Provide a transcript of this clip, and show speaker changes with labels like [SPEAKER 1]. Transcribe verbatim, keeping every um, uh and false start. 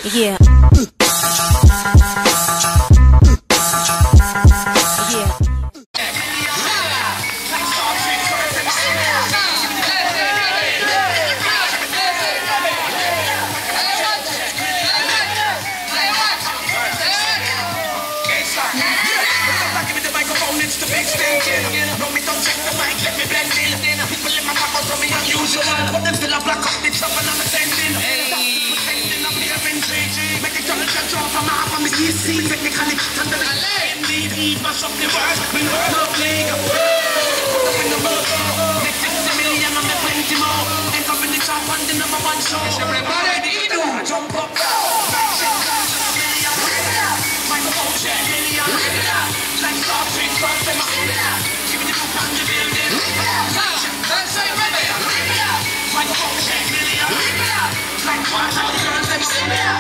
[SPEAKER 1] Yeah.
[SPEAKER 2] But them still a black up, it's up and I'm ascending. Pretending I'm here in J G. Make it turn and draw from half on the E C. Technically, turn the M D D. Mash up the world, we work no league. Put up in the mood. Next fifty million on the plenty more. Enter in the top and the number one show. Everybody do jump up. Microphone check, million. Like Star Trek, first them up. Give me the book and the building. Let's say ready. Microphone check, million. Like one of the girls them